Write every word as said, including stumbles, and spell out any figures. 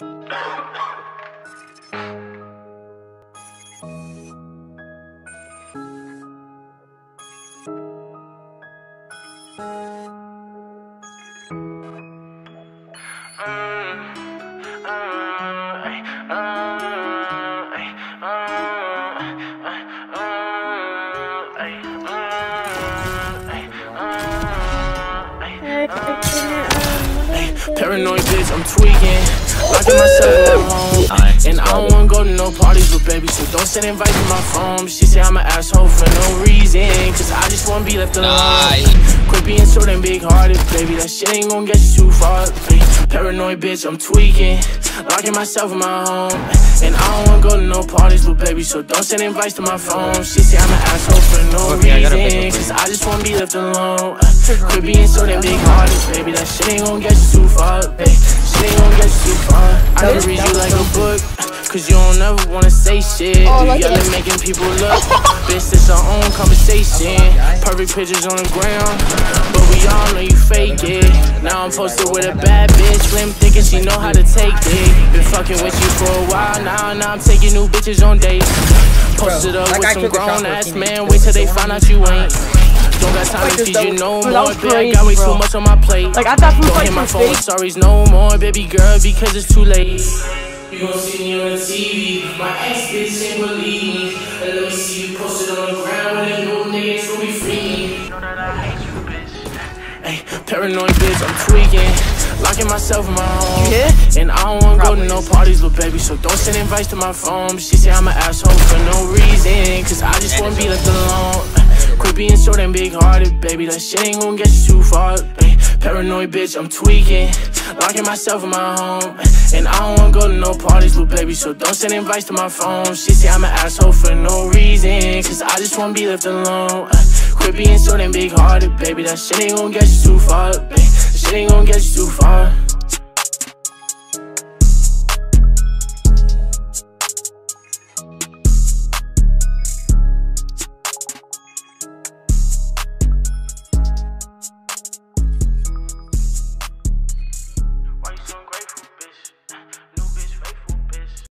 Paranoid bitch, I'm tweaking, locking myself in my home, and I don't wanna go to no parties with baby, so don't send invites to my phone. She say I'm an asshole for no reason, cause I just wanna be left alone. Quit being so damn big-hearted, baby, that shit ain't gon' get you too far. Paranoid bitch, I'm tweaking, locking myself in my home, and I don't wanna go to no parties with baby, so don't send invites to my phone. She say I'm an asshole for no reason, cause I just wanna be left alone. Quit being so damn big-hearted, baby, that shit ain't gon' get you too far, baby. Shit ain't gon' get you too far. I can read you like a book, cause you don't ever wanna say shit. Oh, You yelling, making people look. Bitch, it's our own conversation. Perfect pictures on the ground, but we all know you fake it. Now I'm posted with a bad bitch, slim thinking she know how to take it. Been fucking with you for a while now, now I'm taking new bitches on dates. Posted up with some grown ass man, wait till they find out you ain't. Don't got time to feed you no more, bitch, I got way too much on my plate. Like, I thought from Don't hit my phone with sorries no more, baby girl, because it's too late. You gon' see me on the T V, my ex bitch ain't believe me. And let me see you posted on the ground with a new nigga, so we free me. Know that I hate you, bitch. Ay, paranoid bitch, I'm tweaking, locking myself in my home, yeah? And I don't wanna Probably. go to no parties with baby, so don't send invites to my phone. She say I'm an asshole for no reason, cause I just wanna be left alone. Quit being so damn big-hearted, baby, that shit ain't gon' get you too far. Ay, paranoid bitch, I'm tweaking, locking myself in my home, and I don't wanna go to no parties with baby, so don't send invites to my phone. She say I'm an asshole for no reason, cause I just wanna be left alone. Quit being so damn big-hearted, baby, that shit ain't gon' get you too far, baby. That shit ain't gon' get you too far.